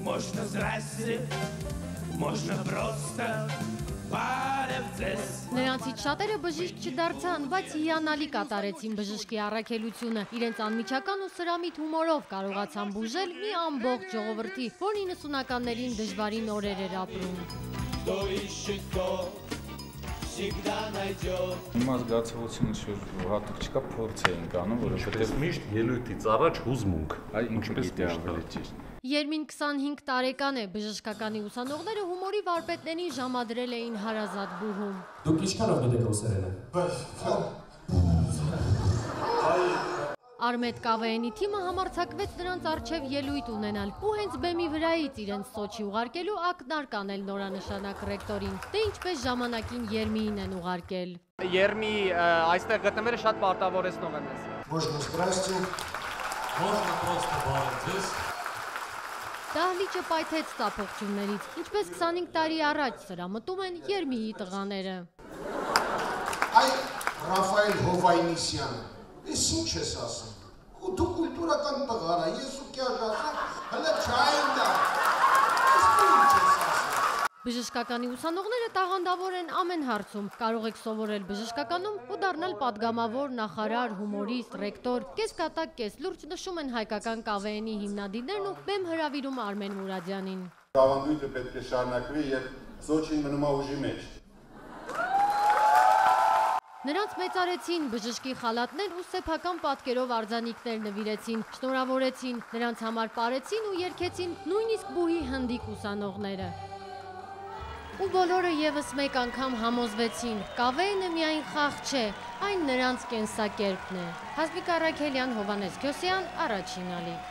Можно здрасте, можно просто բարև ձեզ։ Նրանցից շատերը բժիշկ չդարձան, բայց հիանալի կատարեցին բժշկի առաքելությունը։ Իրենց անմիջական ու սրամիտ հումորով կարողացան բուժել մի ամբողջ ժողովրդի, որն 90-ականներին դժվարին օրեր էր ապրում։ Հիմա զգացողությունը որ հատուկ չկա, փորձ էինք անում, որովհետև միշտ ելույթից առաջ հուզմունք, այ ինչպես է ավելի ճիշտ։ Երմին 25 տարեկան է, բժշկականի ուսանողները հումորի վարպետներին ժամադրել էին հարազատ բուհում։ Դուք ինչքանով գիտեք ռուսերենը։ Արմետ Կավեյանի թիմը համարձակվեց նրանց առջև ելույթ ունենալ ու հենց բեմի վրայից իրենց Սոչի ուղարկելու ակնարկ անել նորանշանակ ռեկտորին, դե ինչպես ժամանակին Երմիին են ուղարկել։ Երմի այստեղ գտնվելը շատ պարտավորեցնող է մեզ։ Можно здрасте. Можно просто բարև։ Դահլիճը պայթեց ծափողջուններից, ինչպես 25 տարի առաջ սրա մտում են Երմիի տղաները։ Այ Ռաֆայել Հովայնիսյանը, ես ինչ ես ասում, դու կուլտուրական տղար ես ու կյաժ ասում, հլը չային դա, ես դու ինչ ես ասում։ Բժշկականի ուսանողները տաղանդավոր են ամեն հարցում, կարող եք սովորել բժշկականում ու դառնալ պատգամավոր, նախարար, հումորիստ, ռեկտոր, կես կատակ, կես լուրջ նշում են հայկական Կավեյանի հիմնադիրներն ու բեմ հրավիրում Արմեն Մուրադյանին։ Տաղանդույթը պետք է շարունակվի եւ Սոչին մնում է ուժի մեջ։ Նրանց մեծարեցին, բժշկի խալաթներ ու սեփական պատկերով արձանիկներ նվիրեցին, շնորհավորեցին, նրանց համար պարեցին ու երգեցին նույնիսկ բուհի հնդիկ ուսանողները։ Ու բոլորը եւս մեկ անգամ համոզվեցին, Կավեյնը միայն խաղ չէ, այն նրանց կենսակերպն է։ Հասմիկ Առաքելյան, Հովհաննես Քյոսյան, Առաջին ալիք։